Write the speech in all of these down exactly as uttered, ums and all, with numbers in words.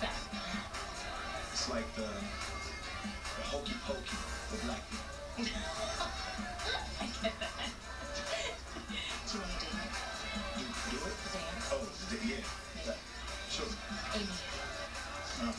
It's like the, the hokey pokey for black people. I get that. Do you want to do it? Do, do it? Dance? Oh, the, yeah. That, sure. Amy. Um,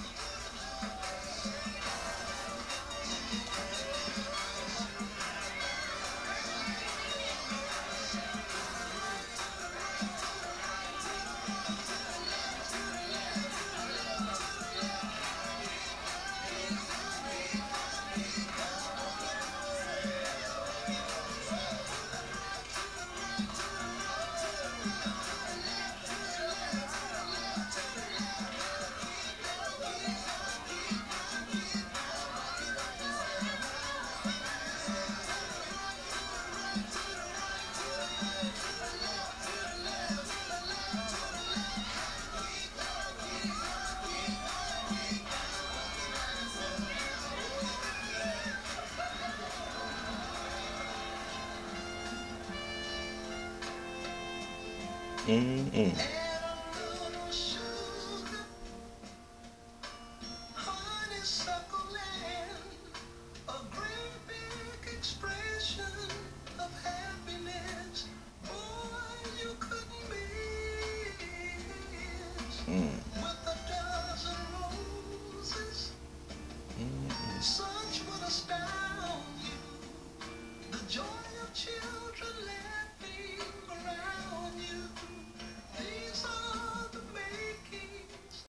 Mm-mm.